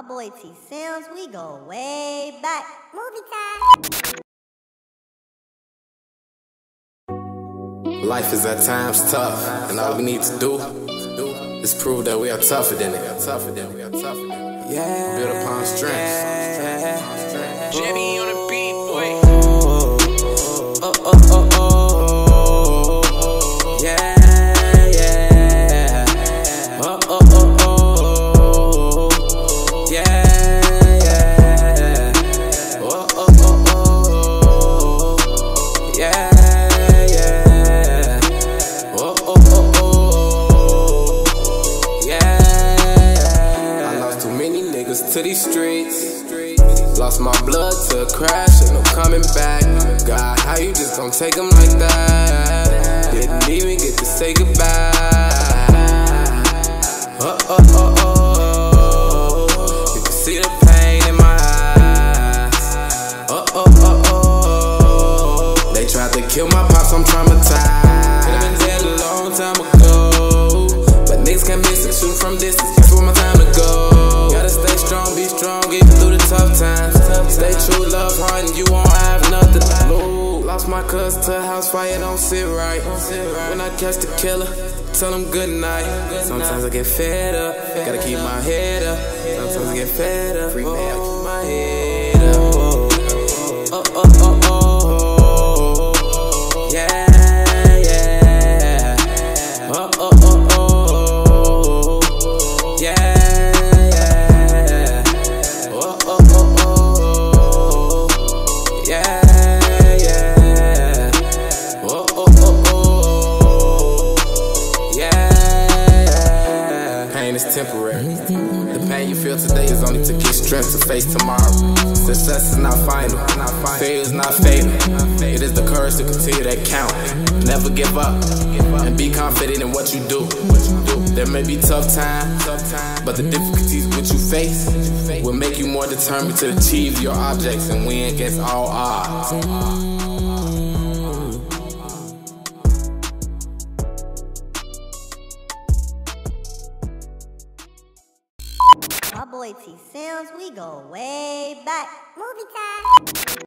My boy T Sims, we go way back. Movie time. Life is at times tough, and all we need to do is prove that we are tougher than it. Yeah. Build upon strength. Jimmy on the beat, boy. Yeah, yeah. Yeah, yeah. Yeah, yeah. Yeah. I lost too many niggas to these streets. Lost my blood to a crash, ain't no coming back. God, how you just gon' take them like that? Didn't even get to say goodbye. You can see the pain in my eyes. They tried to kill my pops, I'm traumatized. Could've been dead a long time ago, but niggas can't miss it, shoot from distance. That's where my time to go. Gotta stay strong, be strong, even through the tough times. Stay true, love hard, and you won't have nothing to lose. Lost my cousin to a house fire, don't sit right. When I catch the killer, tell them good night. Sometimes I get fed up, gotta keep my head up. Sometimes I get fed up, keep my head up. Yeah, yeah. Yeah. Temporary. The pain you feel today is only to get strength to face tomorrow. Success is not final, failure is not fatal. It is the courage to continue that count. Never give up, and be confident in what you do. There may be tough times, but the difficulties which you face will make you more determined to achieve your objects and win against all odds. My boy T Sims, we go way back. Movie time.